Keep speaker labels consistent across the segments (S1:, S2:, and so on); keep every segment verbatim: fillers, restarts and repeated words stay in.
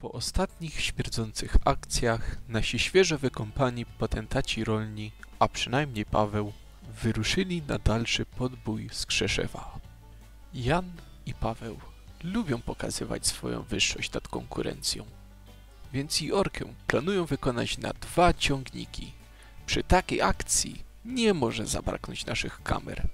S1: Po ostatnich śmierdzących akcjach nasi świeżo wykąpani potentaci rolni, a przynajmniej Paweł, wyruszyli na dalszy podbój z Krzeszewa. Jan i Paweł lubią pokazywać swoją wyższość nad konkurencją, więc i orkę planują wykonać na dwa ciągniki. Przy takiej akcji nie może zabraknąć naszych kamer.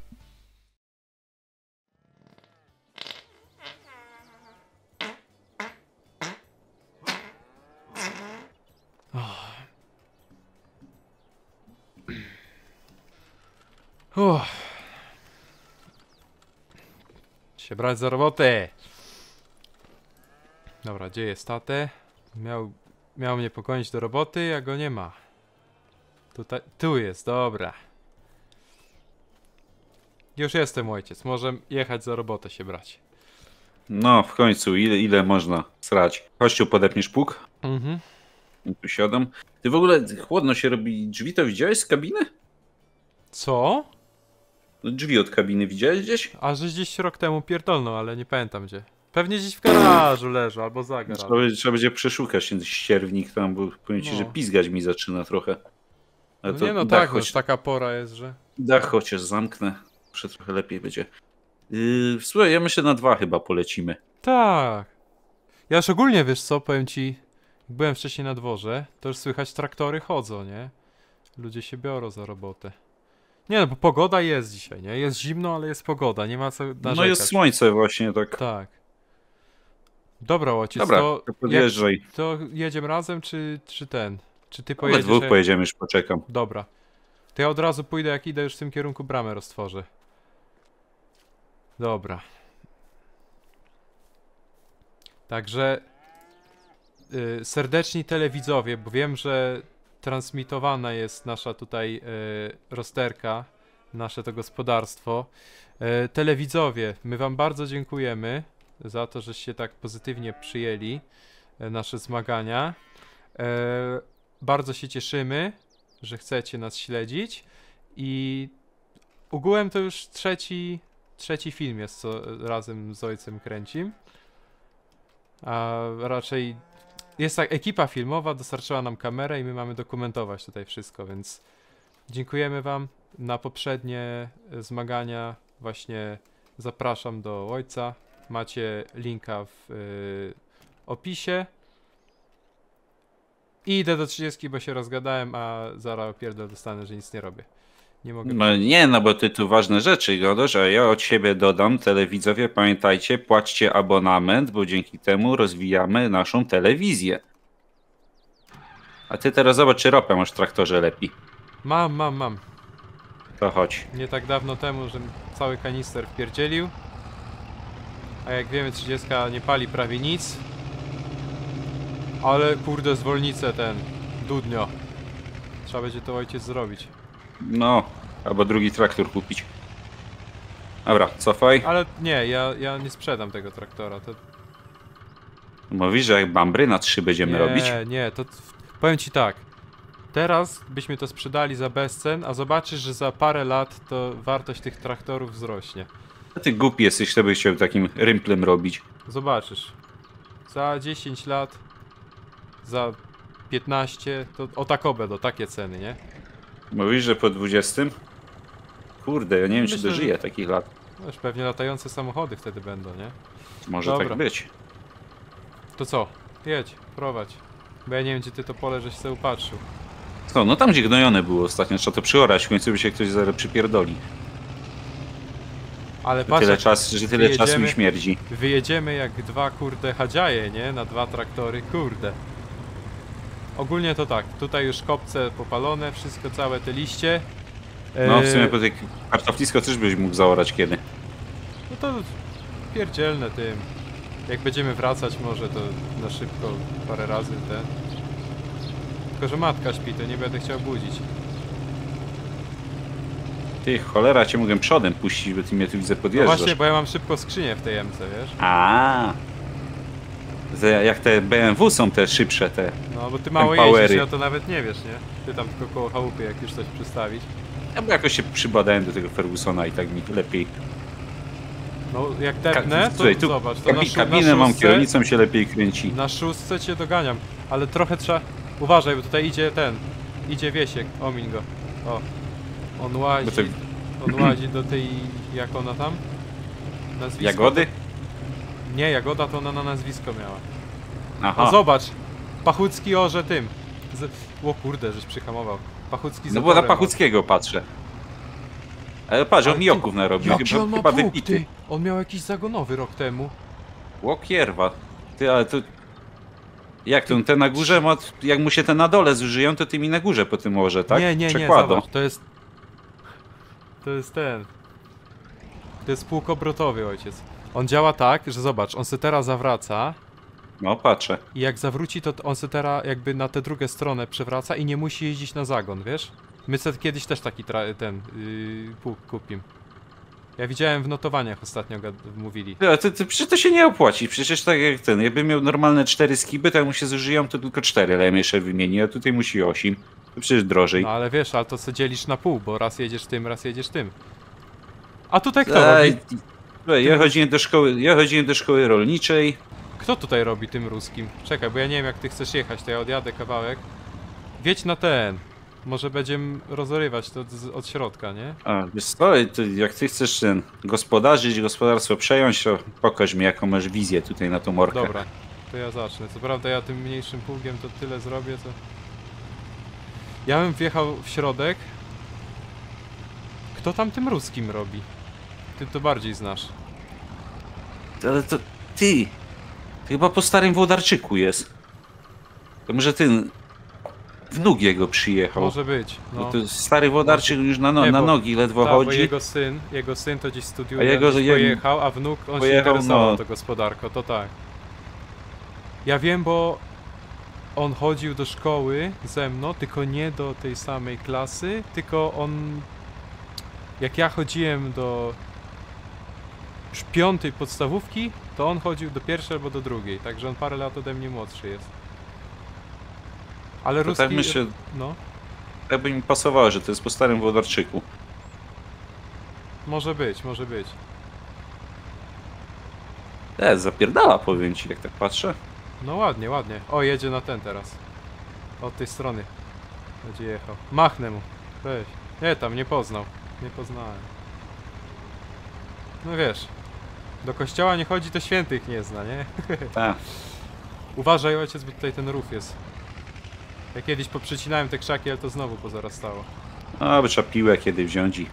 S2: Uff. Się brać za robotę. Dobra, gdzie jest tatę? Miał, miał mnie pokonić do roboty, a go nie ma. Tutaj, tu jest, dobra. Już jestem, ojciec. Może jechać za robotę się brać.
S3: No, w końcu, ile, ile można srać? Kościół, podepniesz pług?
S2: Mhm.
S3: I tu siadam. Ty w ogóle chłodno się robi. Drzwi to widziałeś z kabiny?
S2: Co?
S3: No, drzwi od kabiny widziałeś gdzieś?
S2: A że gdzieś rok temu pierdolną, ale nie pamiętam gdzie. Pewnie gdzieś w garażu leży, albo za garażem.
S3: Trzeba, trzeba będzie przeszukać ten ścierwnik tam, bo powiem ci,
S2: No.
S3: że pizgać mi zaczyna trochę. Ale
S2: No
S3: to
S2: nie no
S3: dach
S2: tak,
S3: choć,
S2: choć... taka pora jest, że...
S3: dach chociaż zamknę. Może trochę lepiej będzie. Yy, słuchaj, ja myślę na dwa chyba polecimy.
S2: Tak. Ja już ogólnie, wiesz co, powiem ci, jak byłem wcześniej na dworze, to już słychać traktory chodzą, nie? Ludzie się biorą za robotę. Nie no, bo pogoda jest dzisiaj, nie? Jest zimno, ale jest pogoda, nie ma co narzekać.
S3: No jest słońce właśnie, tak.
S2: Tak. Dobra, ojciec,
S3: Dobra,
S2: to,
S3: to podjeżdżaj.
S2: jak, to jedziemy razem, czy, czy ten? Czy ty
S3: My
S2: pojedziesz?
S3: dwóch
S2: jak...
S3: pojedziemy, już poczekam.
S2: Dobra. To ja od razu pójdę, jak idę już w tym kierunku bramę roztworzę. Dobra. Także yy, serdeczni telewidzowie, bo wiem, że transmitowana jest nasza tutaj yy, rozterka, nasze to gospodarstwo. Yy, telewidzowie, my wam bardzo dziękujemy za to, żeście tak pozytywnie przyjęli yy, nasze zmagania. Yy, bardzo się cieszymy, że chcecie nas śledzić i ogółem to już trzeci, trzeci film jest, co razem z ojcem kręcim. A raczej jest tak, ekipa filmowa dostarczyła nam kamerę i my mamy dokumentować tutaj wszystko, więc dziękujemy wam. Na poprzednie zmagania właśnie zapraszam do ojca. Macie linka w y, opisie. I idę do trzydziestki, bo się rozgadałem, a zaraz opierdol dostanę, że nic nie robię. Nie mogę...
S3: No nie, no bo ty tu ważne rzeczy gadasz, a ja od siebie dodam, telewidzowie, pamiętajcie, płaćcie abonament, bo dzięki temu rozwijamy naszą telewizję. A ty teraz zobacz, czy ropę masz w traktorze lepi.
S2: Mam, mam, mam.
S3: To chodź.
S2: Nie tak dawno temu, że cały kanister wpierdzielił. A jak wiemy, trzydziestka nie pali prawie nic. Ale kurde, zwolnicę ten dudnio. Trzeba będzie to ojciec zrobić.
S3: No, albo drugi traktor kupić. Dobra, cofaj.
S2: Ale nie, ja, ja nie sprzedam tego traktora. To...
S3: Mówisz, że jak bambry na trzy będziemy
S2: nie,
S3: robić?
S2: Nie, nie, to powiem ci tak. Teraz byśmy to sprzedali za bezcen, a zobaczysz, że za parę lat to wartość tych traktorów wzrośnie.
S3: A ty głupi jesteś, kto by chciał takim rymplem robić.
S2: Zobaczysz. Za dziesięć lat, za piętnaście, to o tak będą, takie ceny, nie?
S3: Mówisz, że po dwudziestym? Kurde, ja nie wiem,
S2: Myślę,
S3: czy dożyję
S2: że-
S3: takich lat.
S2: No już pewnie latające samochody wtedy będą, nie?
S3: Może
S2: Dobra.
S3: tak być.
S2: To co? Jedź, prowadź. Bo ja nie wiem, gdzie ty to pole, żeś sobie upatrzył.
S3: Co, no tam gdzie gnojone było ostatnio, trzeba to przyorać, w końcu by się ktoś zaraz przypierdoli.
S2: Ale
S3: Że
S2: patrz,
S3: tyle,
S2: jak
S3: czas, że tyle czasu mi
S2: wyjedziemy-
S3: śmierdzi.
S2: wyjedziemy jak dwa kurde hadziaje, nie? Na dwa traktory, kurde. Ogólnie to tak, tutaj już kopce popalone, wszystko, całe te liście.
S3: No w
S2: Eee,
S3: sumie po tej kartoflisko też byś mógł zaorać kiedy.
S2: No to pierdzielne tym. Jak będziemy wracać może to na szybko parę razy te. Tylko że matka śpi, to nie będę chciał budzić.
S3: Ty, cholera, cię mogę przodem puścić, bo ty mnie tu widzę
S2: No
S3: podjeżdżasz.
S2: właśnie, bo ja mam szybko skrzynię w tej emce, wiesz?
S3: A, jak te B M W są te szybsze te.
S2: No bo ty mało
S3: Empowery.
S2: jeździsz, no to nawet nie wiesz, nie? Ty tam tylko koło chałupy jak już coś przystawić.
S3: Ja bo jakoś się przybadałem do tego Fergusona i tak mi lepiej.
S2: No, jak tepnę, to
S3: Słuchaj, tu
S2: zobacz, to na,
S3: kabi,
S2: szu-
S3: kabinę
S2: na
S3: mam,
S2: szóstce,
S3: kierownicą się lepiej kręci.
S2: na szóstce cię doganiam, ale trochę trzeba... Uważaj, bo tutaj idzie ten, idzie Wiesiek, omiń go. O, on łazi,
S3: Bo to-
S2: on łazi do tej, jak ona tam? Nazwisko
S3: Jagody?
S2: To... Nie, Jagoda to ona na nazwisko miała.
S3: Aha.
S2: O, zobacz, Pachucki orze tym. Z... O kurde, żeś przyhamował. Pachucki
S3: No bo na
S2: zatorem, o.
S3: Pachuckiego patrzę. Ale patrz,
S2: Ale
S3: on
S2: ty-
S3: mijoków narobił,
S2: Jaki
S3: chyba,
S2: on ma
S3: chyba
S2: pług,
S3: wypity.
S2: ty? On miał jakiś zagonowy rok temu.
S3: Łokierwa. Ty, ale to... Jak to? Te na górze, ma, jak mu się te na dole zużyją, to ty mi na górze po tym może, tak?
S2: Nie, nie, nie,
S3: Przekładą.
S2: zobacz, to jest... To jest ten... To jest pług obrotowy, ojciec. On działa tak, że zobacz, on se teraz zawraca
S3: No, patrzę.
S2: i jak zawróci, to on se teraz jakby na tę drugą stronę przewraca i nie musi jeździć na zagon, wiesz? My se kiedyś też taki tra- ten yy, pług kupim. Ja widziałem w notowaniach ostatnio gad- mówili.
S3: Ty, ale to, to, przecież to się nie opłaci, przecież tak jak ten, jakbym miał normalne cztery skiby, to jak mu się zużyją, to tylko cztery, ale ja jeszcze wymieni, a tutaj musi osiem. To przecież drożej.
S2: No ale wiesz, ale to se dzielisz na pół, bo raz jedziesz tym, raz jedziesz tym. A tutaj kto robi?
S3: Ej, słuchaj, ja chodziłem do szkoły, ja chodziłem do szkoły rolniczej.
S2: Kto tutaj robi tym ruskim? Czekaj, bo ja nie wiem jak ty chcesz jechać, to ja odjadę kawałek. Wiedź na ten. Może będziemy rozrywać to z, od środka, nie?
S3: A, wiesz co, to jak ty chcesz ten gospodarzyć, gospodarstwo przejąć, to pokaż mi jaką masz wizję tutaj na tą morkę.
S2: Dobra, to ja zacznę. Co prawda ja tym mniejszym pługiem to tyle zrobię, co... Ja bym wjechał w środek. Kto tam tym ruskim robi? Ty to bardziej znasz.
S3: Ale to ty, to chyba po starym Włodarczyku jest. To może ten wnuk jego przyjechał.
S2: Może być,
S3: Bo
S2: no.
S3: to stary Włodarczyk już na, no,
S2: Nie,
S3: na
S2: bo-
S3: nogi ledwo
S2: Tak, bo
S3: chodzi.
S2: jego syn, jego syn to gdzieś studiuje,
S3: A jego-
S2: gdzieś
S3: jego-
S2: pojechał, a wnuk, on
S3: pojechał,
S2: się interesował
S3: no.
S2: to gospodarko, to tak. Ja wiem, bo on chodził do szkoły ze mną, tylko nie do tej samej klasy, tylko on... Jak ja chodziłem do już piątej podstawówki, to on chodził do pierwszej albo do drugiej, także on parę lat ode mnie młodszy jest. Ale
S3: To
S2: ruski...
S3: tak myślę,
S2: No,
S3: tak by mi pasowało, że to jest po starym Włodarczyku.
S2: może być, może być.
S3: E, zapierdala, powiem ci, jak tak patrzę.
S2: No ładnie, ładnie. O, jedzie na ten teraz. Od tej strony. Będzie jechał. Machnę mu. Weź. Nie, tam nie poznał. Nie poznałem. No wiesz. Do kościoła nie chodzi, to świętych nie zna, nie?
S3: Tak.
S2: Uważaj ojciec, bo tutaj ten rów jest. Ja kiedyś poprzecinałem te krzaki, ale to znowu pozarastało.
S3: A, by trzeba piłę kiedy wziąć i...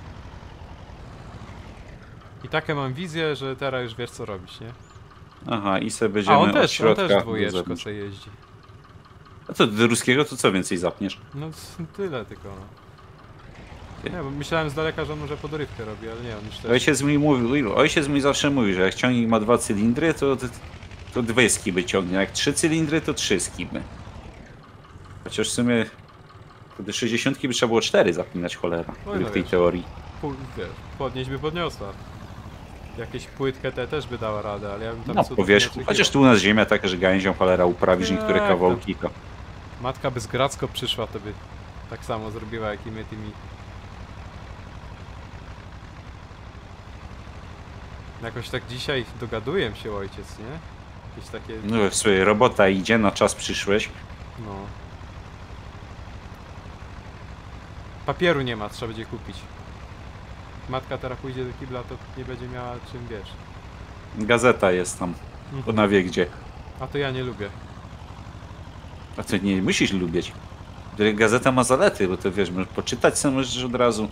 S2: I takie mam wizję, że teraz już wiesz co robić, nie?
S3: Aha, i sobie będziemy
S2: A on
S3: od
S2: też, on
S3: środka
S2: też
S3: do
S2: dwójeczko
S3: zewnątrz.
S2: sobie jeździ.
S3: A to do ruskiego to co więcej zapniesz?
S2: No c- tyle tylko no.
S3: Ty.
S2: Nie, bo myślałem z daleka, że on może podrywkę robi, ale nie, on już też...
S3: Ojciec mi mówił, ojciec mi zawsze mówił, że jak ciągnik ma dwa cylindry, to, to, to dwie skiby ciągnie, a jak trzy cylindry, to trzy skiby. Chociaż w sumie do sześćdziesiątki by trzeba było cztery zapinać, cholera,
S2: Oj, no
S3: w tej
S2: wiesz.
S3: teorii.
S2: Pu- wiesz, podnieść by podniosła. Jakieś płytkę te też by dała radę, ale ja bym tam
S3: No,
S2: cudów
S3: po
S2: nie
S3: wierzchu,
S2: oczekiwał.
S3: chociaż tu u nas ziemia taka, że gałęzią cholera uprawisz niektóre
S2: Tak,
S3: kawałki, to...
S2: Matka by z Gracko przyszła, to by tak samo zrobiła, jak i my tymi... Jakoś tak dzisiaj dogaduję się ojciec, nie? Jakieś takie...
S3: No w sumie robota idzie, na czas przyszłeś.
S2: no... Papieru nie ma, trzeba będzie kupić. Matka teraz pójdzie do kibla, to nie będzie miała czym, wiesz.
S3: Gazeta jest tam,
S2: Mhm.
S3: ona wie gdzie.
S2: A to ja nie lubię.
S3: A ty nie musisz lubić. Gazeta ma zalety, bo to wiesz, możesz poczytać sobie możesz od razu.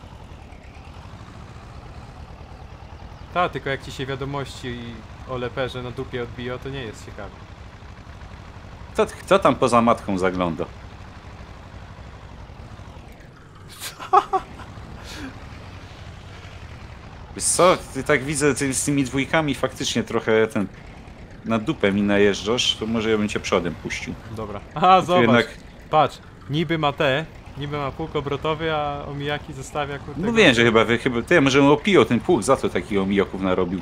S2: Ta, tylko jak ci się wiadomości o leperze na dupie odbiją, to nie jest ciekawe.
S3: Kto, kto tam poza matką zagląda? Wiesz co, ty tak widzę, ty z tymi dwójkami faktycznie trochę ten... Na dupę mi najeżdżasz, to może ja bym cię przodem puścił.
S2: Dobra. Aha,
S3: Ty
S2: zobacz.
S3: jednak,
S2: Patrz, niby ma te, niby ma pług obrotowy, a omijaki zostawia kurde.
S3: no wiem, że chyba, wy- chyba ty, może on opijał ten pług, za to takich omijoków narobił.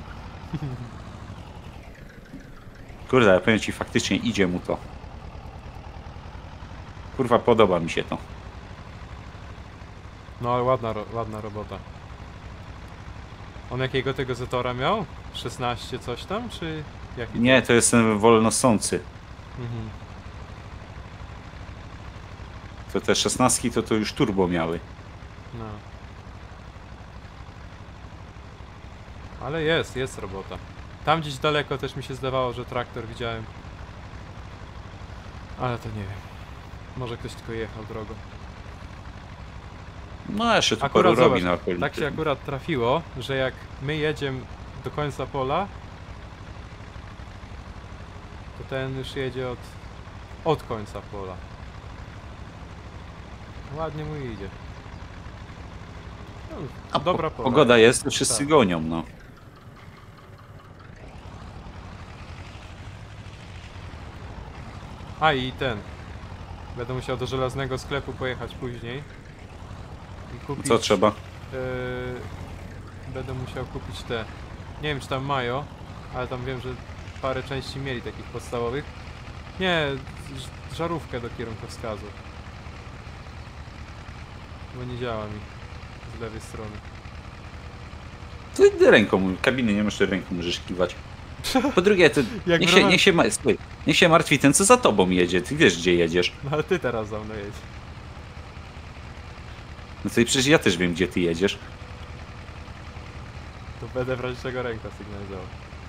S3: Kurde, ale powiem ci, faktycznie idzie mu to. Kurwa, podoba mi się to.
S2: No ale ładna, ro ładna robota. On jakiego tego Zetora miał? szesnaście coś tam, czy jaki?
S3: Nie, to jest ten wolnosący.
S2: Mhm.
S3: To te szesnastki to to już turbo miały.
S2: No. Ale jest, jest robota. Tam gdzieś daleko też mi się zdawało, że traktor widziałem. Ale to nie wiem. Może ktoś tylko jechał drogą.
S3: No jeszcze tu
S2: Akurat
S3: paru robi
S2: zobacz,
S3: na okolicy.
S2: tak się akurat trafiło, że jak my jedziemy do końca pola, to ten już jedzie od, od końca pola. Ładnie mu idzie. No,
S3: A
S2: dobra
S3: po,
S2: pola.
S3: pogoda jest, to wszyscy
S2: Tak.
S3: gonią, no.
S2: A i ten. Będę musiał do żelaznego sklepu pojechać później. I kupić...
S3: Co trzeba?
S2: Yy, będę musiał kupić te. Nie wiem czy tam mają, ale tam wiem, że parę części mieli takich podstawowych. Nie, ż- żarówkę do kierunkowskazu. Bo nie działa mi z lewej strony.
S3: To idę ręką, kabiny nie masz, to ręką możesz kiwać. Po drugie, to
S2: Jak
S3: niech,
S2: w
S3: się,
S2: ramach-
S3: niech, się, ma- słuchaj, niech się martwi ten, co za tobą jedzie. Ty wiesz, gdzie jedziesz.
S2: No ale ty teraz za mną jedź.
S3: No to i przecież ja też wiem, gdzie ty jedziesz.
S2: To będę w razie czego ręka sygnalizował.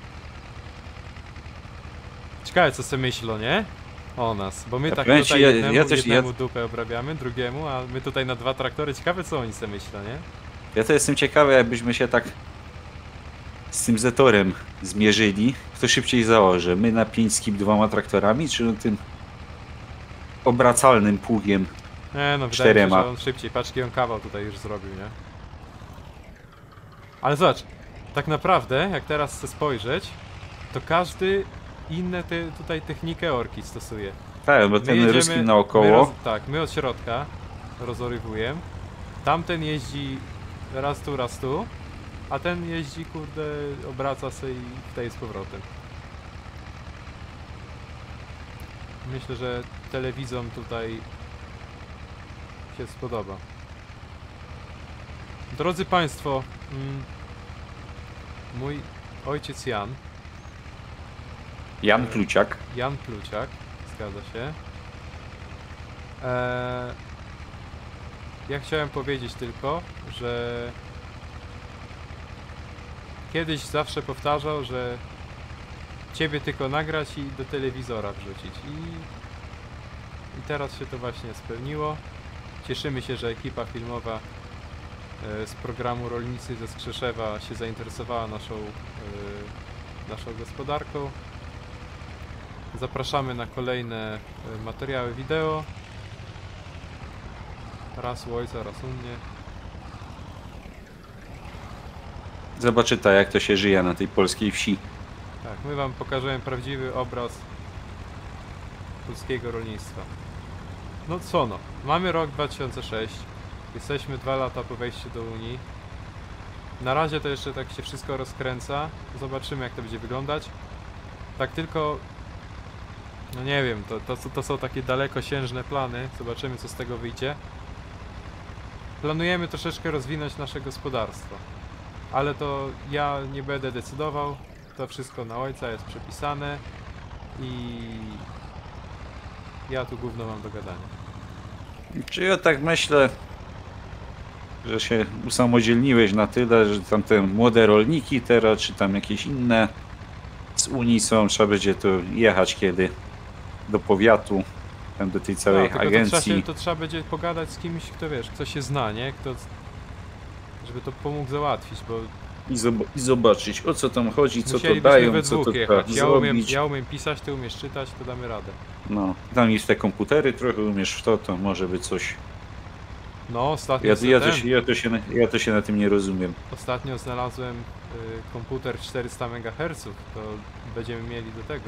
S2: Ciekawe co sobie myślą, nie? O nas, bo my
S3: Ja
S2: tak
S3: powiem ci,
S2: tutaj
S3: ja-
S2: jednemu,
S3: ja też- ja-
S2: jednemu dupę obrabiamy, drugiemu, a my tutaj na dwa traktory. Ciekawe co oni sobie myślą, nie?
S3: Ja to jestem ciekawy, jakbyśmy się tak z tym Zetorem zmierzyli. Kto szybciej założy? My na pięć skip dwoma traktorami, czy na tym obracalnym pługiem?
S2: Nie no, wydaje mi się,
S3: Czterema.
S2: że on szybciej. Paczki on kawał tutaj już zrobił, nie? Ale zobacz, tak naprawdę, jak teraz chcę spojrzeć, to każdy inne te, tutaj technikę orki stosuje.
S3: Tak, bo
S2: My
S3: ten
S2: jedziemy-
S3: ruski
S2: My
S3: naokoło.
S2: roz, tak, my od środka rozorywujemy. Tamten jeździ raz tu, raz tu, a ten jeździ, kurde, obraca się i w tej z powrotem. Myślę, że telewizom tutaj się spodoba. Drodzy Państwo, mm, mój ojciec Jan,
S3: Jan Pluciak.
S2: Jan Pluciak, zgadza się. Eee, ja chciałem powiedzieć tylko, że kiedyś zawsze powtarzał, że ciebie tylko nagrać i do telewizora wrzucić. I, i teraz się to właśnie spełniło. Cieszymy się, że ekipa filmowa e, z programu Rolnicy ze Skrzeszewa się zainteresowała naszą, e, naszą gospodarką. Zapraszamy na kolejne e, materiały wideo. Raz u ojca, raz u mnie.
S3: Zobaczy ta, jak to się żyje na tej polskiej wsi.
S2: Tak, my wam pokażemy prawdziwy obraz polskiego rolnictwa. No co no, mamy rok dwa tysiące szósty, jesteśmy dwa lata po wejściu do Unii. Na razie to jeszcze tak się wszystko rozkręca, zobaczymy jak to będzie wyglądać. Tak tylko, no nie wiem, to, to, to są takie dalekosiężne plany, zobaczymy co z tego wyjdzie. Planujemy troszeczkę rozwinąć nasze gospodarstwo, ale to ja nie będę decydował, to wszystko na ojca jest przepisane i ja tu gówno mam do gadania.
S3: Czy ja tak myślę, że się usamodzielniłeś na tyle, że tam te młode rolniki teraz, czy tam jakieś inne z Unii są, trzeba będzie tu jechać kiedy do powiatu, tam do tej całej
S2: No, tylko to trzeba,
S3: agencji.
S2: się, to trzeba będzie pogadać z kimś, kto wiesz, kto się zna, nie? Kto, żeby to pomógł załatwić, bo
S3: I, zob- I zobaczyć, o co tam chodzi, co to
S2: musielibyśmy
S3: dają,
S2: we
S3: co to
S2: dwóch
S3: trzeba
S2: jechać. Ja umiem,
S3: zrobić.
S2: ja umiem pisać, ty umiesz czytać, to damy radę.
S3: No, tam jest te komputery, trochę umiesz w to, to może by coś.
S2: No, ostatnio,
S3: Ja, ja,
S2: ten,
S3: to, się, ja, to się, na- ja to się na tym nie rozumiem.
S2: ostatnio znalazłem y, komputer czterysta megaherców, to będziemy mieli do tego.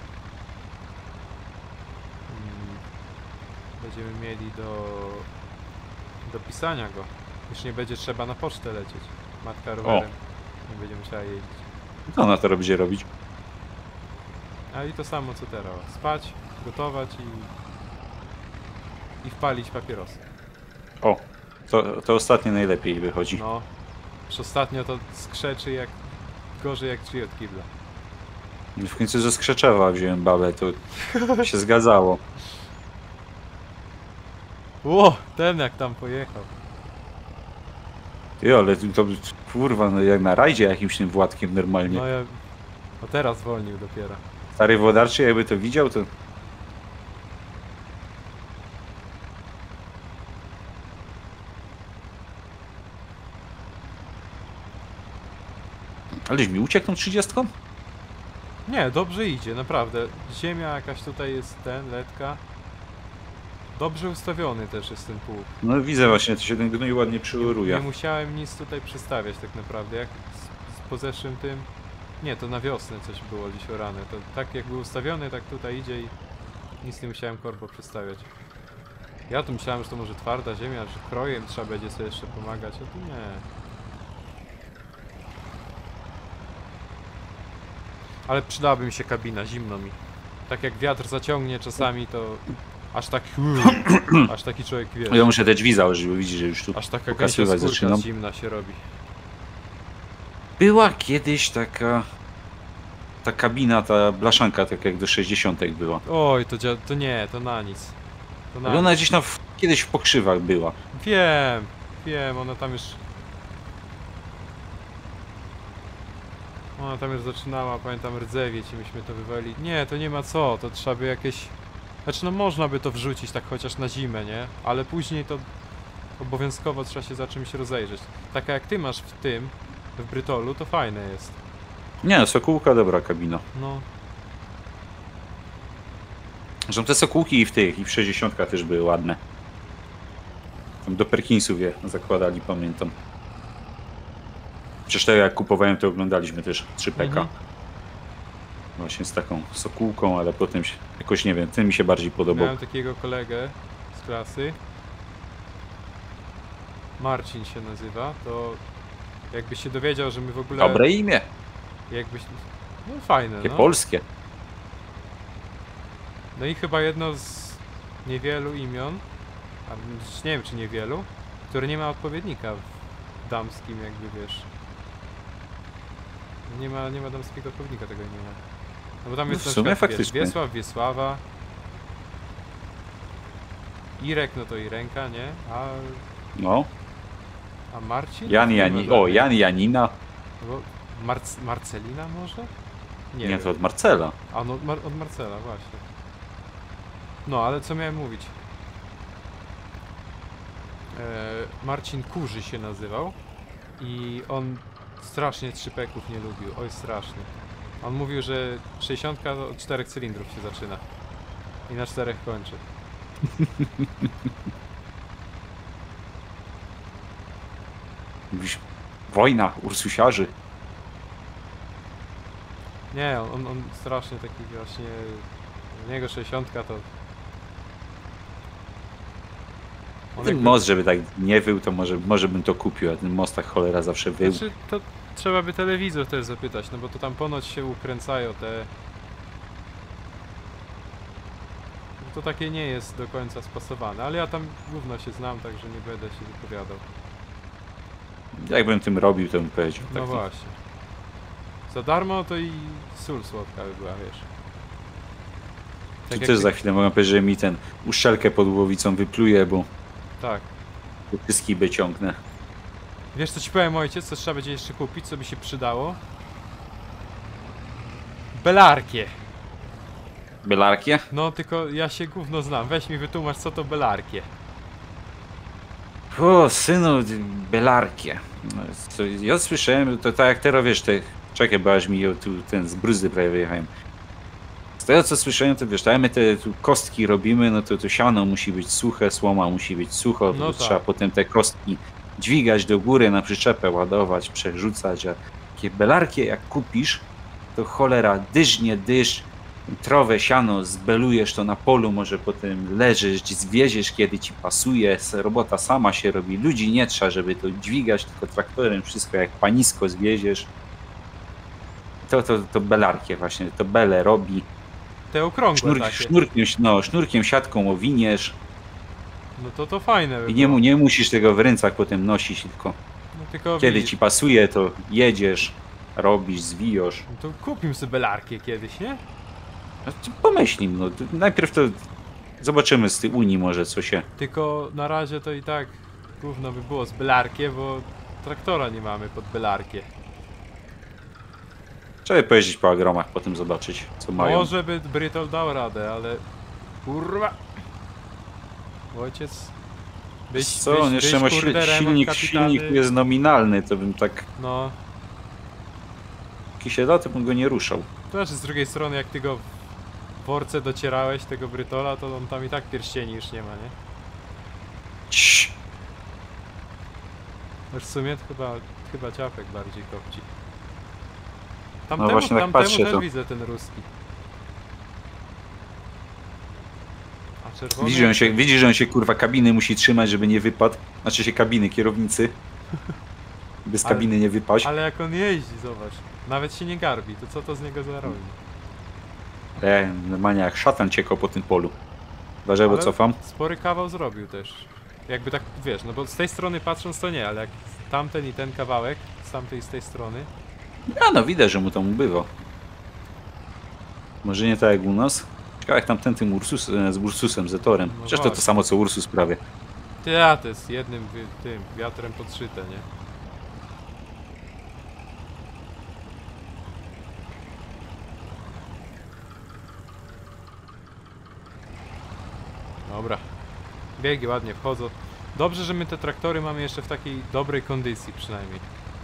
S2: Mm, Będziemy mieli do, do pisania go. Już nie będzie trzeba na pocztę lecieć. Matka rowerem nie będzie musiała jeździć.
S3: Co ona to będzie robić?
S2: A i to samo co teraz. Spać, gotować i, i wpalić papierosy.
S3: O, to, to ostatnie najlepiej wychodzi.
S2: No. Już ostatnio to skrzeczy jak... gorzej jak drzwi od kibla.
S3: W końcu ze Skrzeczewa wziąłem babę, to się zgadzało.
S2: Ło, ten jak tam pojechał.
S3: Ty, ale to kurwa, no jak na rajdzie jakimś tym Władkiem normalnie.
S2: No ja... No teraz zwolnił dopiero.
S3: Stary Włodarczy jakby to widział, to... Aleś mi uciekł tą trzydziestką?
S2: Nie, dobrze idzie, naprawdę. Ziemia jakaś tutaj jest ten, letka. Dobrze ustawiony też jest ten pług.
S3: No widzę właśnie, to się ten gnój ładnie
S2: Nie
S3: przyuruje.
S2: musiałem nic tutaj przestawiać tak naprawdę, jak z, z po zeszłym tym... Nie, to na wiosnę coś było dziś orane. To tak jak był ustawiony, tak tutaj idzie i nic nie musiałem korpo przestawiać. Ja tu myślałem, że to może twarda ziemia, że krojem trzeba będzie sobie jeszcze pomagać, a tu nie. Ale przydałaby mi się kabina, zimno mi. Tak jak wiatr zaciągnie czasami, to aż tak... aż taki człowiek wie.
S3: Ja muszę te drzwi założyć, bo widzisz, że już tu
S2: Aż taka gęsia
S3: pokasywać
S2: skórka
S3: zaczynam.
S2: zimna się robi.
S3: Była kiedyś taka... Ta kabina, ta blaszanka, tak jak do sześćdziesiątek była.
S2: Oj, to, dzia- to nie, to na nic. To na
S3: Ale ona
S2: nic.
S3: gdzieś na, w- kiedyś w pokrzywach była.
S2: Wiem, wiem, ona tam już... Ona tam już zaczynała, pamiętam, rdzewieć i myśmy to wywali. Nie, to nie ma co, to trzeba by jakieś... Znaczy no można by to wrzucić tak chociaż na zimę, nie? Ale później to obowiązkowo trzeba się za czymś rozejrzeć. Taka jak ty masz w tym, w Brytolu, to fajne jest.
S3: Nie, Sokółka dobra kabina.
S2: No,
S3: Zresztą te Sokółki i w tych, i w sześćdziesiątkach też były ładne. Tam do Perkinsów je zakładali, pamiętam. Przecież to jak kupowałem, to oglądaliśmy też trzy P K.
S2: Mhm.
S3: Właśnie z taką Sokółką, ale potem się, jakoś nie wiem, ten mi się bardziej podobał.
S2: miałem takiego kolegę z klasy. Marcin się nazywa, to jakbyś się dowiedział, że my w ogóle...
S3: Dobre imię,
S2: Jakbyś... No fajne,
S3: takie
S2: no.
S3: polskie.
S2: No i chyba jedno z niewielu imion, a nie wiem czy niewielu, które nie ma odpowiednika w damskim jakby, wiesz. Nie ma, nie ma damskiego odpowiednika tego imienia. No bo tam
S3: No
S2: jest
S3: w
S2: na
S3: sumie
S2: przykład, wiesz,
S3: faktycznie.
S2: Wiesław, Wiesława, Irek, no to Irenka, nie? A,
S3: No,
S2: a Marcin?
S3: Jan
S2: Nie ma
S3: Jani, o,
S2: żadnej.
S3: Jan Janina.
S2: Bo Marc Marcelina może?
S3: Nie,
S2: wiem.
S3: to od Marcela.
S2: A no Mar od Marcela, właśnie. No, ale co miałem mówić? E, Marcin Kurzy się nazywał i on strasznie trzypeków nie lubił, oj strasznie. On mówił, że sześćdziesiątka od czterech cylindrów się zaczyna i na czterech kończy.
S3: Mówisz, wojna ursusiarzy.
S2: Nie, on, on strasznie taki właśnie... U niego sześćdziesiątka to... On
S3: Ten
S2: jakby-
S3: most, żeby tak nie wył, to może, może bym to kupił, a ten most tak cholera zawsze wył.
S2: Znaczy, to trzeba by telewizor też zapytać, no bo to tam ponoć się ukręcają te... To takie nie jest do końca spasowane, ale ja tam gówno się znam, także nie będę się wypowiadał.
S3: Jakbym tym robił, to bym powiedział.
S2: No
S3: tak,
S2: właśnie. Za darmo to i sól słodka by była, wiesz.
S3: Tu
S2: Tak jak
S3: też
S2: ty-
S3: za chwilę mogę powiedzieć, że mi ten uszczelkę pod głowicą wypluje, bo
S2: Tak.
S3: wszystkie wyciągnę.
S2: Wiesz co ci powiem, ojciec, co trzeba będzie jeszcze kupić, co by się przydało? Belarkie.
S3: Belarkie?
S2: No tylko ja się gówno znam, weź mi wytłumacz co to belarkie.
S3: O, synu, belarkie. No, co, ja słyszałem, to tak jak teraz wiesz, te, czekaj, bo aż mi tu ten z bruzdy prawie wyjechałem. Z tego co słyszałem, to wiesz, tak jak my te tu kostki robimy, no to to siano musi być suche, słoma musi być sucho,
S2: No
S3: to
S2: tak.
S3: trzeba potem te kostki dźwigać do góry, na przyczepę ładować, przerzucać, a takie belarkie jak kupisz, to cholera, dyż nie dyż, trowę, siano, zbelujesz to na polu, może potem leżysz, zwieziesz kiedy ci pasuje, s- robota sama się robi, ludzi nie trzeba, żeby to dźwigać, tylko traktorem wszystko jak panisko zwieziesz. To, to, to belarkie właśnie, to bele robi.
S2: Te okrągłe
S3: Sznur,
S2: takie.
S3: sznurkiem, no, sznurkiem, siatką owiniesz
S2: No to to fajne by
S3: i nie,
S2: było.
S3: mu- nie musisz tego w rękach potem nosić, tylko
S2: No tylko
S3: Kiedy
S2: widzisz,
S3: ci pasuje, to jedziesz, robisz, zwijasz.
S2: no to kupimy sobie belarkę kiedyś, nie?
S3: Znaczy, pomyślim, no to najpierw to zobaczymy z tej Unii może co się...
S2: Tylko na razie to i tak gówno by było z belarkie, bo traktora nie mamy pod belarkie.
S3: Trzeba pojeździć po agromach, potem zobaczyć co mają.
S2: Może by Brytol dał radę, ale kurwa. Ojciec. Byś,
S3: Co,
S2: byś,
S3: on jeszcze
S2: byś,
S3: ma
S2: kurde,
S3: silnik,
S2: remont
S3: silnik,
S2: kapitalny.
S3: silnik jest nominalny, to bym tak
S2: No,
S3: kisiela, to bym go nie ruszał.
S2: to znaczy z drugiej strony jak ty go w worce docierałeś, tego Brytola, to on tam i tak pierścieni już nie ma, nie?
S3: Cii.
S2: Już w sumie to chyba, chyba ciapek bardziej kopci.
S3: No
S2: Tamtemu,
S3: właśnie tak
S2: tamtemu
S3: patrzę,
S2: też
S3: to-
S2: widzę ten ruski. A czerwony...
S3: Widzisz, że on się, widzisz, że on się kurwa kabiny musi trzymać, żeby nie wypadł. Znaczy się kabiny, kierownicy. Bez
S2: Ale-
S3: kabiny nie wypaść.
S2: Ale jak on jeździ, zobacz. Nawet się nie garbi, to co to z niego za robi?
S3: E, normalnie jak szatan ciekał po tym polu. Uważaj, bo
S2: Ale
S3: cofam.
S2: Spory kawał zrobił też. Jakby tak, wiesz, no bo z tej strony patrząc to nie, ale jak tamten i ten kawałek, z tamtej i z tej strony,
S3: A no, widać, że mu tam ubywa. Może nie tak jak u nas. Ciekawe jak tamten tym Ursus, e, z Ursusem, Zetorem.
S2: No
S3: Przecież to to
S2: właśnie.
S3: samo co Ursus prawie.
S2: ty, a to jest jednym wi- tym wiatrem podszyte, nie? Dobra. Biegi ładnie wchodzą. Dobrze, że my te traktory mamy jeszcze w takiej dobrej kondycji przynajmniej.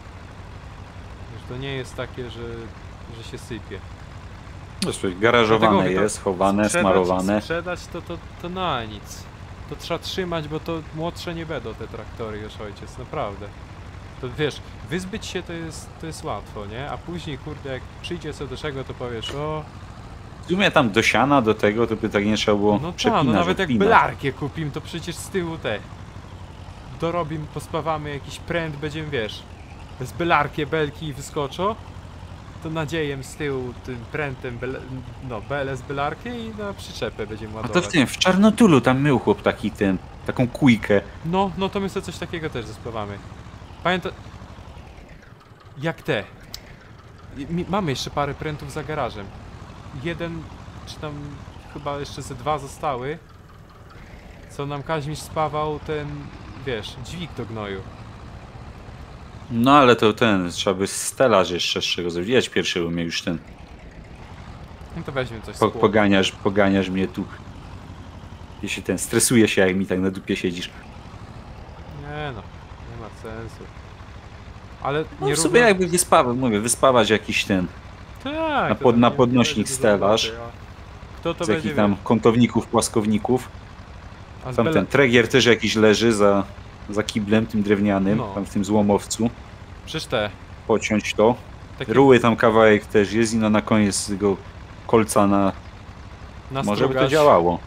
S2: Że to nie jest takie, że, że się sypie.
S3: No, słuchaj,
S2: Dlatego
S3: garażowane
S2: mówię, to
S3: jest, chowane,
S2: sprzedać-
S3: smarowane.
S2: Sprzedać to, to, to na nic. To trzeba trzymać, bo to młodsze nie będą te traktory już, ojciec, naprawdę. To wiesz, wyzbyć się to jest, to jest łatwo, nie? A później, kurde, jak przyjdzie co do czego, to powiesz, o,
S3: W sumie tam do siana, do tego, to by tak nie trzeba było
S2: no tak,
S3: przepinać,
S2: no nawet jak
S3: odpinać.
S2: belarkę kupim, to przecież z tyłu te dorobimy, pospawamy jakiś pręt, będziemy, wiesz, z belarkie belki wyskoczą, to nadziejem z tyłu tym prętem, bele, no, bele z belarki i na przyczepę będziemy
S3: A
S2: ładować.
S3: to w tym, w Czarnotulu tam mył chłop taki ten, taką kujkę.
S2: No, no to my sobie coś takiego też zespawamy. Pamiętam... Jak te. I- mi- Mamy jeszcze parę prętów za garażem. Jeden, czy tam chyba jeszcze ze dwa zostały. Co nam Kaźmisz spawał ten, wiesz, dźwig do gnoju.
S3: No ale to ten, trzeba by stelaż jeszcze z czego zrobić. Jedź pierwszy, bo mnie już ten,
S2: No to weźmy coś z
S3: po,
S2: kół.
S3: poganiasz, poganiasz mnie tu. Jeśli ten, stresuje się jak mi tak na dupie siedzisz.
S2: Nie no, nie ma sensu. Ale
S3: No
S2: nie
S3: w sobie jakby wyspawać, mówię, wyspawać jakiś ten,
S2: Tak,
S3: na
S2: to
S3: pod-
S2: tam
S3: na
S2: nie- nie
S3: podnośnik
S2: będzie dużo
S3: stelaż.
S2: roboty, a Kto to
S3: z
S2: będzie
S3: jakich tam
S2: wiesz?
S3: kątowników, płaskowników.
S2: A z
S3: Tam
S2: bele-
S3: ten tregier też jakiś leży za, za kiblem tym drewnianym,
S2: No.
S3: tam w tym złomowcu.
S2: Przecież te.
S3: Pociąć to.
S2: Takie
S3: Ruły tam kawałek też jest i no na koniec tego kolca na...
S2: na
S3: Może by to
S2: strugasz.
S3: działało.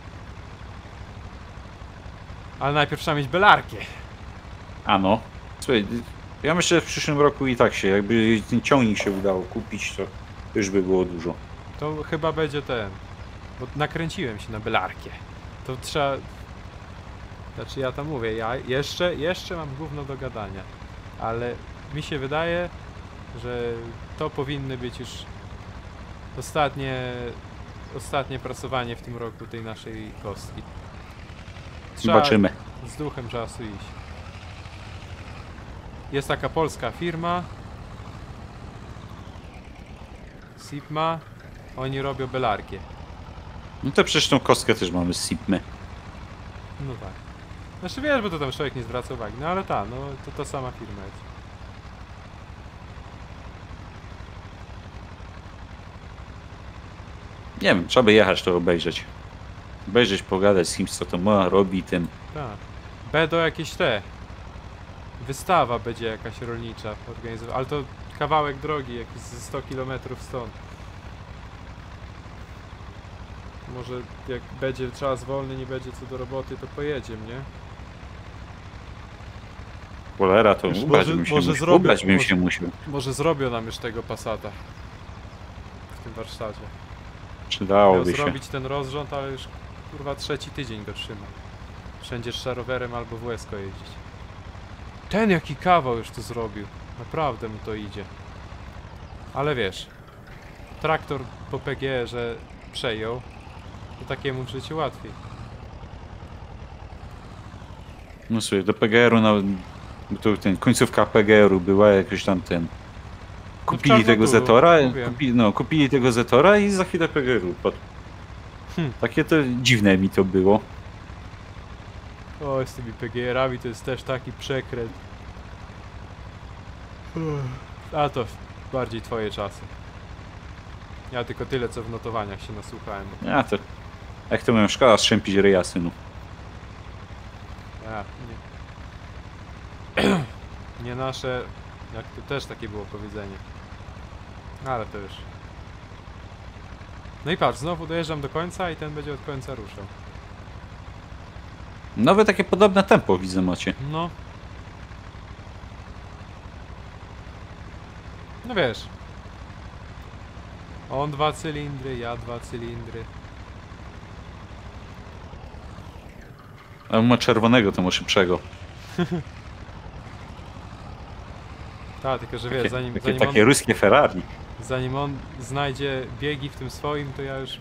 S2: Ale najpierw trzeba mieć belarkę.
S3: Ano. Słuchaj, ja myślę, że w przyszłym roku i tak się, jakby ten ciągnik się udało kupić, to już by było dużo.
S2: To chyba będzie ten. Bo nakręciłem się na belarkę. To trzeba. Znaczy ja tam mówię, ja jeszcze, jeszcze mam gówno do gadania. Ale mi się wydaje, że to powinny być już ostatnie, ostatnie prasowanie w tym roku tej naszej kostki. Trzeba
S3: Zobaczymy.
S2: z duchem czasu iść. Jest taka polska firma Sipma. Oni robią belarkę.
S3: No to przecież tą kostkę też mamy z Sipmy.
S2: No tak. Znaczy wiesz, bo to tam człowiek nie zwraca uwagi. No ale ta, no to ta sama firma jest.
S3: Nie wiem, trzeba by jechać to obejrzeć. Obejrzeć, pogadać z kimś, co to ma, robi tym.
S2: Tak. Będą jakieś te. Wystawa będzie jakaś rolnicza organizowana. Ale to kawałek drogi, jakiś ze sto kilometrów stąd. Może jak będzie czas wolny, nie będzie co do roboty, to pojedziemy, nie?
S3: Cholera, to
S2: Już
S3: ubrać
S2: może-
S3: bym się
S2: może
S3: musiał.
S2: zrobię-
S3: Ubrać bym
S2: może-
S3: się musiał.
S2: Może zrobią nam już tego Passata. W tym warsztacie. Miał
S3: Przydałoby się.
S2: zrobić ten rozrząd, ale już kurwa trzeci tydzień go trzyma. Wszędzie trzeba rowerem albo w łezko jeździć. Ten jaki kawał już to zrobił. Naprawdę mu to idzie. Ale wiesz, traktor po P G, że przejął, to takiemu w życiu łatwiej.
S3: No słuchaj, do P G R-u nawet... To ten, końcówka P G R-u była jakoś tam ten... Kupili
S2: No
S3: tego
S2: Czarnogóru,
S3: Zetora,
S2: mówiłem.
S3: kupi, no kupili tego Zetora i za chwilę P G R-u padł.
S2: Hm.
S3: Takie to dziwne mi to było.
S2: O, z tymi P G R-ami to jest też taki przekręt. A to bardziej twoje czasy. Ja tylko tyle, co w notowaniach się nasłuchałem.
S3: Ja to... Jak to mówią, szkoda strzępić ryja, synu.
S2: Ja, nie. Nie nasze... Jak to też takie było powiedzenie. Ale to już... No i patrz, znowu dojeżdżam do końca i ten będzie od końca ruszał.
S3: Nowe takie podobne tempo widzę macie.
S2: No. No wiesz. On dwa cylindry, ja dwa cylindry.
S3: A on ma czerwonego, to ma szybszego.
S2: Tak, tylko że
S3: Takie,
S2: wiesz, zanim,
S3: takie,
S2: zanim,
S3: takie
S2: on,
S3: ruskie Ferrari.
S2: zanim on znajdzie biegi w tym swoim, to ja już...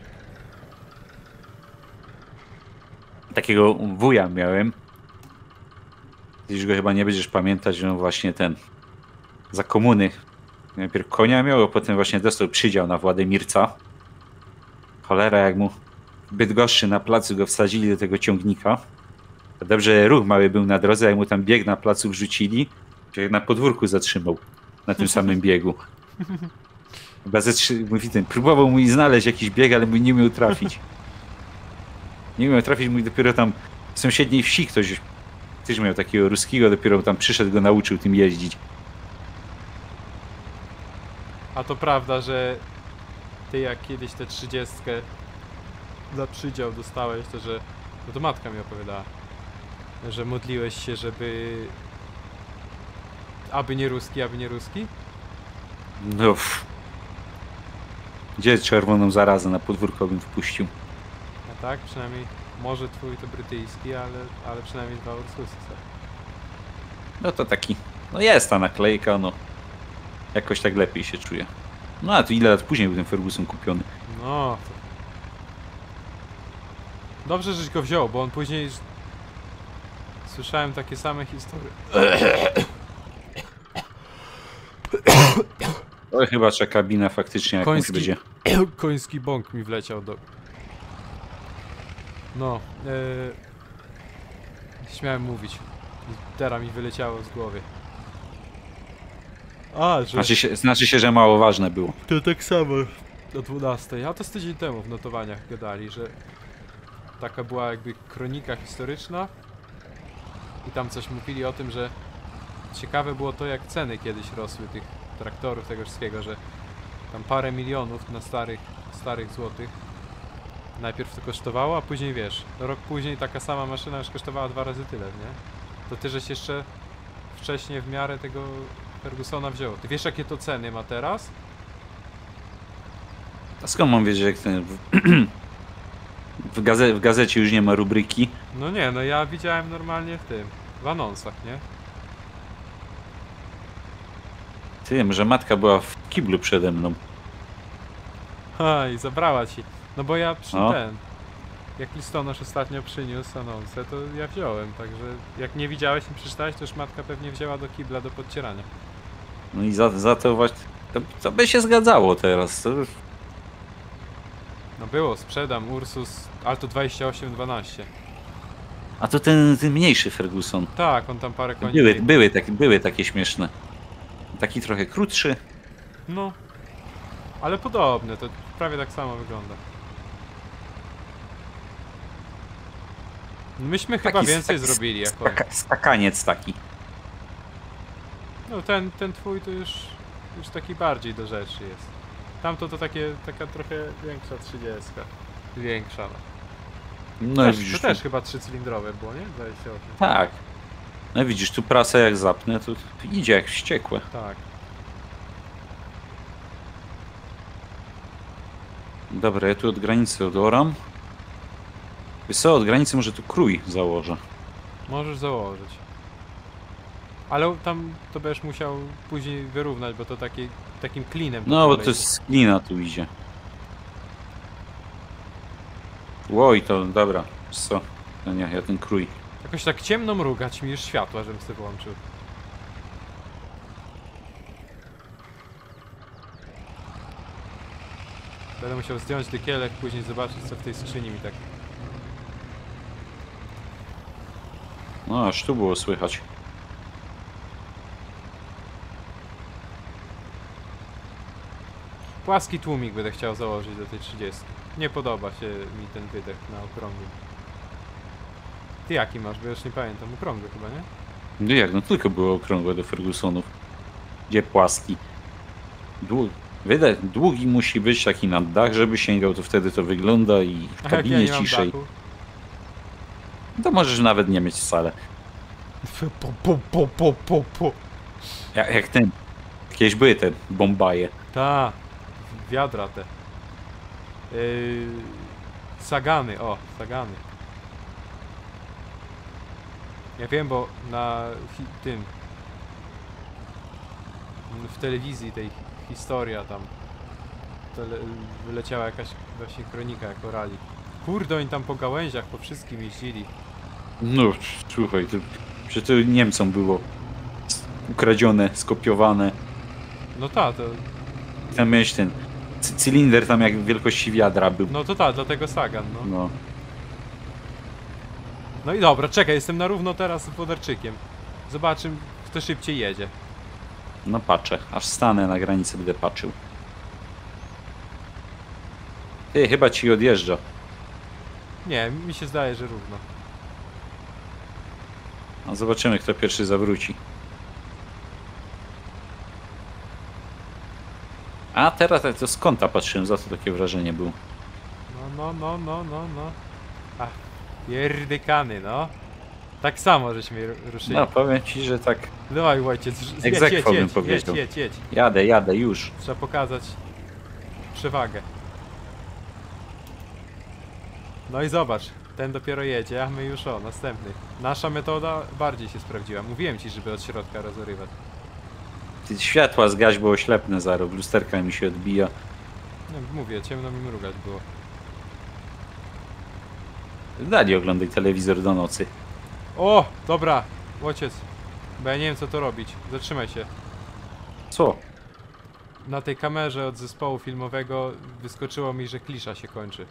S3: Takiego wuja miałem. Ty już go chyba nie będziesz pamiętać, że on właśnie ten... Za komuny. Najpierw konia miał, a potem właśnie dostał przydział na Władimirca. Cholera, jak mu w Bydgoszczy na placu go wsadzili do tego ciągnika. To dobrze ruch mały był na drodze, jak mu tam bieg na placu wrzucili, się na podwórku zatrzymał. Na tym samym biegu. Chyba ze trzy, mówi ten, próbował mu znaleźć jakiś bieg, ale mu nie umiał trafić. Nie umiał trafić, mój dopiero tam w sąsiedniej wsi ktoś też miał takiego ruskiego, dopiero tam przyszedł, go nauczył tym jeździć.
S2: A to prawda, że ty jak kiedyś tę trzydziestkę za przydział dostałeś, to że... No to matka mi opowiadała. Że modliłeś się, żeby... Aby nie ruski, aby nie ruski?
S3: No. Pff. Gdzie czerwoną zarazę na podwórko bym wpuścił?
S2: A tak, przynajmniej może twój to brytyjski, ale, ale przynajmniej dwa Ursusy są.
S3: No to taki, no jest ta naklejka, no. Jakoś tak lepiej się czuję. No a tu ile lat później był ten Ferguson kupiony?
S2: No to... Dobrze, żeś go wziął, bo on później... Słyszałem takie same historie.
S3: To chyba trzeba kabina faktycznie jakąś
S2: Koński-
S3: będzie.
S2: Koński bąk mi wleciał do... No, yy... śmiałem mówić. I teraz mi wyleciało z głowy. A, że...
S3: Znaczy się, znaczy się, że mało ważne było.
S2: To tak samo. Do dwunastej. A to z tydzień temu w notowaniach gadali, że taka była jakby kronika historyczna i tam coś mówili o tym, że ciekawe było to, jak ceny kiedyś rosły tych traktorów, tego wszystkiego, że tam parę milionów na starych, starych złotych najpierw to kosztowało, a później wiesz, rok później taka sama maszyna już kosztowała dwa razy tyle, nie? To ty żeś jeszcze wcześniej w miarę tego Fergusona wziął. Ty wiesz, jakie to ceny ma teraz?
S3: A skąd mam wiedzieć, jak ten... W, w, gaze, w gazecie już nie ma rubryki.
S2: No nie, no ja widziałem normalnie w tym, w anonsach, nie?
S3: Ty wiem, że matka była w kiblu przede mną.
S2: Ha, i zabrała ci. No bo ja przy
S3: No.
S2: ten... Jak listonosz ostatnio przyniósł anonsę, to ja wziąłem, także jak nie widziałeś i przeczytałeś, to już matka pewnie wzięła do kibla do podcierania.
S3: No i za, za to właśnie... To, to by się zgadzało teraz. To...
S2: No było, sprzedam, Ursus, Alto dwadzieścia osiem dwanaście.
S3: A to ten, ten mniejszy Ferguson.
S2: Tak, on tam parę koni...
S3: Były,
S2: miał.
S3: były, tak, były takie śmieszne. Taki trochę krótszy.
S2: No. Ale podobne, to prawie tak samo wygląda. Myśmy chyba
S3: Taki
S2: więcej
S3: sk-
S2: zrobili jak oni.
S3: skaka, skakaniec taki.
S2: No ten, ten twój to już, już taki bardziej do rzeczy jest. Tamto to takie, taka trochę większa trzydziestka. Większa no.
S3: No
S2: Też,
S3: widzisz,
S2: to też
S3: tu,
S2: chyba trzycylindrowe było, nie? dwadzieścia osiem.
S3: tak. No widzisz, tu prasę jak zapnę, to, to idzie jak wściekłe.
S2: Tak.
S3: Dobra, ja tu od granicy odoram. Wiesz co, od granicy może tu krój założę.
S2: Możesz założyć. Ale tam to będziesz musiał później wyrównać, bo to taki, takim klinem.
S3: No, bo
S2: tutaj
S3: to jest glina tu idzie. Oj, to dobra. Wiesz co? No nie, ja ten krój.
S2: Jakoś tak ciemno mrugać mi już światła, żebym sobie włączył. Będę musiał zdjąć dykielek, później zobaczyć co w tej skrzyni mi tak...
S3: No, aż tu było słychać.
S2: Płaski tłumik będę chciał założyć do tej trzydziestki. Nie podoba się mi ten wydech na okrągłym. Ty jaki masz? Bo ja już nie pamiętam. Okrągły chyba, nie?
S3: No jak, no tylko było okrągłe do Fergusonów. Gdzie płaski? Dłu... Wydech długi musi być taki na dach, żeby sięgał, to wtedy to wygląda i w
S2: A jak ja
S3: kabinie
S2: nie mam
S3: ciszej.
S2: dachu?
S3: To możesz nawet nie mieć wcale.
S2: Po, po, po, po, po, po.
S3: Jak, jak ten. Jakieś były te bombaje.
S2: Ta, wiadra te. Yy, sagany, o, sagany. Ja wiem, bo na hi, tym w telewizji tej historia tam tele, wyleciała jakaś właśnie kronika jako rali. Kurde, oni tam po gałęziach, po wszystkim jeździli.
S3: No, słuchaj, to, że to Niemcom było ukradzione, skopiowane.
S2: No ta, to...
S3: Tam miałeś ten cy- cylinder tam jak wielkości wiadra był.
S2: No to ta, dlatego Sagan, no.
S3: No.
S2: No i dobra, czekaj, jestem na równo teraz z Wodarczykiem. Zobaczymy, kto szybciej jedzie.
S3: No patrzę, aż stanę na granicy, będę patrzył. Ty, chyba ci odjeżdża.
S2: Nie, mi się zdaje, że równo.
S3: A zobaczymy, kto pierwszy zawróci. A teraz to z kąta patrzyłem, za to takie wrażenie było.
S2: No, no, no, no, no, no. Ach, pierdykany, no. Tak samo żeśmy ru- ruszyli.
S3: No, powiem ci, że tak
S2: Dawaj, ojciec, jedź, jedź,
S3: egzekwo bym
S2: jedź, jedź,
S3: powiedział.
S2: jedź, jedź.
S3: jadę, jadę już.
S2: Trzeba pokazać przewagę. No i zobacz, ten dopiero jedzie, a my już o, następny. Nasza metoda bardziej się sprawdziła. Mówiłem ci, żeby od środka rozrywać.
S3: Ty światła zgaś, bo oślepnę zaraz, lusterka mi się odbija.
S2: No, mówię, ciemno mi mrugać było.
S3: Dali oglądaj telewizor do nocy.
S2: O, dobra, ojciec. Bo ja nie wiem co to robić. Zatrzymaj się.
S3: Co?
S2: Na tej kamerze od zespołu filmowego wyskoczyło mi, że klisza się kończy.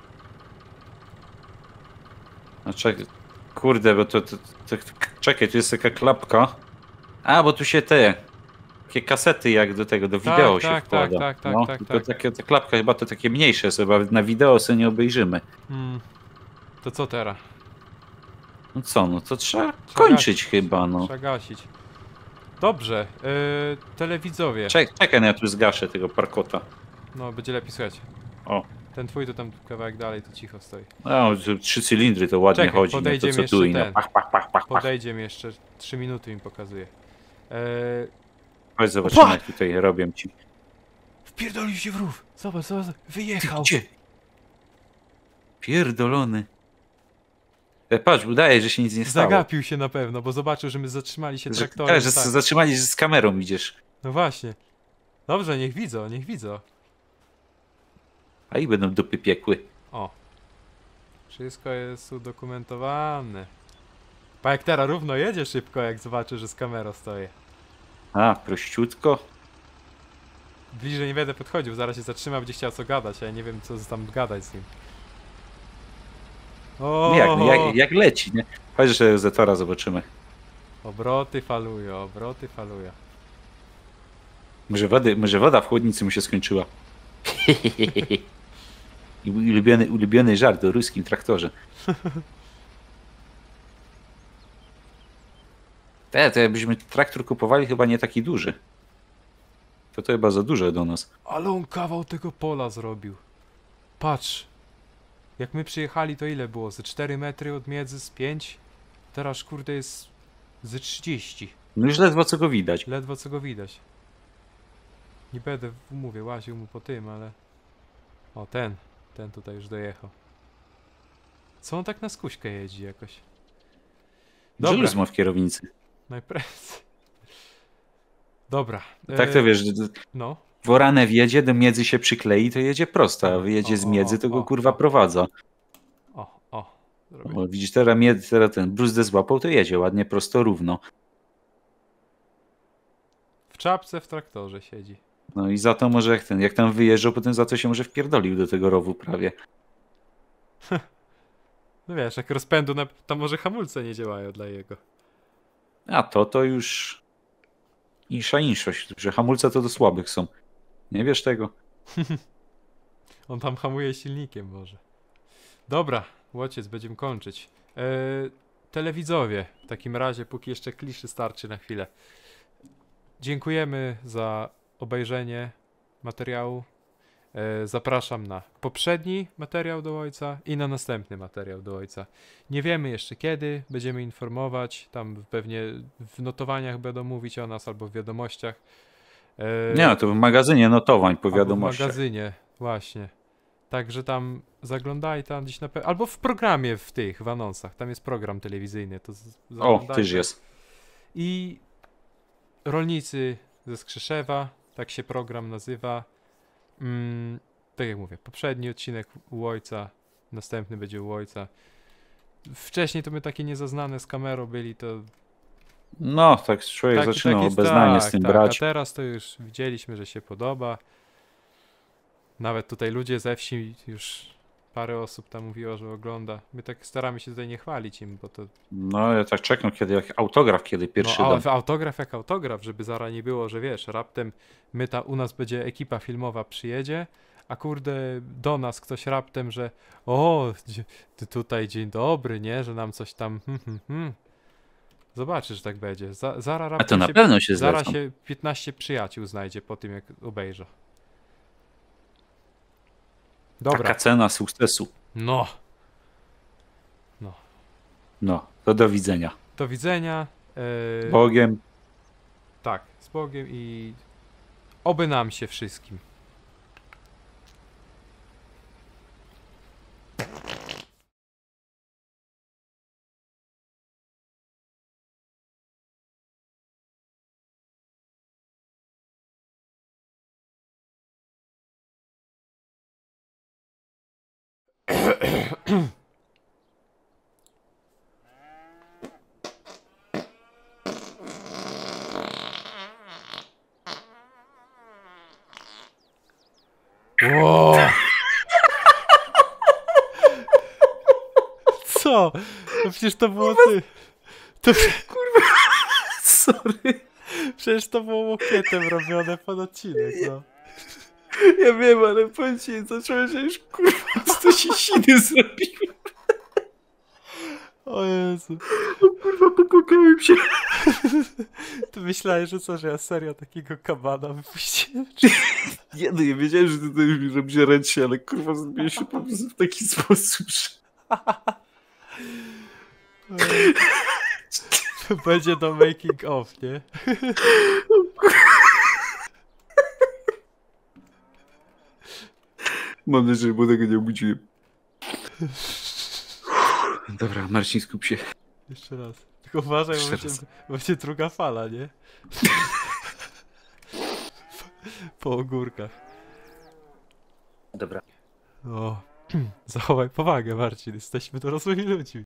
S3: No czekaj, kurde, bo to, to, to, to czekaj, tu jest taka klapka. A, bo tu się te takie kasety jak do tego, do
S2: Tak,
S3: wideo się
S2: tak,
S3: wkłada.
S2: tak, tak,
S3: no,
S2: tak,
S3: tylko
S2: tak.
S3: Takie, ta klapka chyba to takie mniejsze, sobie na wideo sobie nie obejrzymy.
S2: Hmm. To co teraz?
S3: No co, no to trzeba kończyć chyba, no.
S2: Trzeba gasić. Dobrze, yy, telewidzowie.
S3: Czek, czekaj, no ja tu zgaszę tego parkota.
S2: No, będzie lepiej słychać.
S3: O.
S2: Ten twój to tam kawałek dalej, to cicho stoi.
S3: No, tu trzy cylindry to ładnie
S2: Czekaj,
S3: chodzi, no to
S2: podejdziemy
S3: co tu
S2: jeszcze
S3: i no
S2: ten.
S3: pach, pach, pach, pach, pach.
S2: Podejdzie mi jeszcze, trzy minuty mi pokazuje. Eee,
S3: Chodź, zobaczymy
S2: Opa!
S3: jak tutaj robią ci.
S2: wpierdolił się w rów. Zobacz, zobacz, wyjechał.
S3: Gdzie? Pierdolony. E, patrz, udaje, że się nic nie stało.
S2: Zagapił się na pewno, bo zobaczył, że my zatrzymali się
S3: Że,
S2: traktorem.
S3: tak, że
S2: tak.
S3: zatrzymali, że z kamerą idziesz.
S2: No właśnie. Dobrze, niech widzą, niech widzą.
S3: A i będą dupy piekły.
S2: O. Wszystko jest udokumentowane. Pa jak teraz równo jedzie szybko, jak zobaczy, że z kamerą stoję.
S3: A, prościutko.
S2: Bliżej nie będę podchodził, zaraz się zatrzyma, będzie chciał co gadać, a ja nie wiem co tam gadać z nim. O,
S3: Nie, jak, no, jak, jak leci, nie? Chodź, że Zetora zobaczymy.
S2: Obroty falują, obroty falują.
S3: Może, wody, może woda w chłodnicy mu się skończyła. I ulubiony, ulubiony żart o ruskim traktorze. Te, to jakbyśmy traktor kupowali chyba nie taki duży. To to chyba za duże do nas.
S2: Ale on kawał tego pola zrobił. Patrz. Jak my przyjechali, to ile było? Ze cztery metry od miedzy, z pięć? Teraz kurde jest ze trzydzieści.
S3: No już ledwo co go widać.
S2: Ledwo co go widać. Nie będę, mówię, łaził mu po tym, ale... O, ten. Ten tutaj już dojechał. Co on tak na skuśkę jeździ jakoś?
S3: Żeluz ma w kierownicy.
S2: najprędzej. Dobra.
S3: Tak to
S2: e,
S3: wiesz,
S2: No.
S3: Woranę wjedzie, do miedzy się przyklei, to jedzie prosto, a wyjedzie z
S2: O, o,
S3: miedzy, to
S2: o,
S3: go
S2: o,
S3: kurwa
S2: o.
S3: prowadza.
S2: O, o. Zrobię.
S3: O, widzisz, teraz, mied, teraz ten bruzdę złapał, to jedzie ładnie, prosto, równo.
S2: W czapce w traktorze siedzi.
S3: No i za to może jak ten, jak tam wyjeżdżał, potem za to się może wpierdolił do tego rowu prawie.
S2: No wiesz, jak rozpędu, na... to może hamulce nie działają dla jego.
S3: A to to już insza inszość, że hamulce to do słabych są. Nie wiesz tego?
S2: On tam hamuje silnikiem może. Dobra, łociec, będziemy kończyć. E, telewidzowie, w takim razie, póki jeszcze kliszy starczy na chwilę. Dziękujemy za obejrzenie materiału. E, zapraszam na poprzedni materiał do ojca i na następny materiał do ojca. Nie wiemy jeszcze kiedy, będziemy informować, tam pewnie w notowaniach będą mówić o nas albo w wiadomościach. E,
S3: Nie, to w magazynie notowań po
S2: albo w
S3: wiadomościach.
S2: magazynie, właśnie. Także tam zaglądaj tam gdzieś na pe... albo w programie w tych, w anonsach, tam jest program telewizyjny, to z-
S3: O,
S2: zaglądajcie.
S3: tyż jest.
S2: I rolnicy ze Skrzeszewa, tak się program nazywa. Mm, tak jak mówię, poprzedni odcinek u ojca, następny będzie u ojca. Wcześniej to my takie niezaznane z kamerą byli, to
S3: No, tak człowiek
S2: taki-
S3: zaczynał
S2: taki-
S3: obeznanie z
S2: tak,
S3: tym
S2: tak,
S3: brać.
S2: A teraz to już widzieliśmy, że się podoba. Nawet tutaj ludzie ze wsi, już parę osób tam mówiło, że ogląda. My tak staramy się tutaj nie chwalić im, bo to
S3: No, ja tak czekam, kiedy jak autograf, kiedy pierwszy
S2: no,
S3: dam.
S2: a, autograf jak autograf, żeby zaraz nie było, że wiesz, raptem my ta, u nas będzie ekipa filmowa przyjedzie, a kurde do nas ktoś raptem, że o, dzie- ty tutaj dzień dobry, nie, że nam coś tam hmm, hmm, hmm. Zobaczysz, że tak będzie. Za, zaraz
S3: A to
S2: raptem
S3: na
S2: się,
S3: pewno się
S2: zaraz
S3: zlecą.
S2: się piętnaście przyjaciół znajdzie po tym, jak obejrzą. Dobra,
S3: Taka cena sukcesu.
S2: no,
S3: No, to do widzenia.
S2: do widzenia. e,
S3: Bogiem.
S2: Tak, z Bogiem i oby nam się wszystkim. Ło! Co? No przecież to było ty. To
S3: Sorry.
S2: przecież to było łokietem robione pod odcinek, no.
S3: Ja wiem, ale powiem ci, zacząłem się już kurwa, to się siny zrobiło.
S2: O Jezu.
S3: Kurwa, popłakałem się.
S2: Ty myślałeś, że co, że ja serio takiego kabana wypuściłem?
S3: Nie, no ja wiedziałem, że ty tutaj robisz ręcznie, ale kurwa zrobiłem się po prostu w taki sposób, że...
S2: To będzie do making of, nie?
S3: Mam nadzieję, bo tego nie obudziłem. Dobra, Marcin, skup się.
S2: Jeszcze raz. Tylko uważaj, bo
S3: Jeszcze
S2: będzie,
S3: raz.
S2: będzie druga fala, nie? Po ogórkach.
S3: Dobra.
S2: O, zachowaj powagę, Marcin. Jesteśmy dorosłymi ludźmi.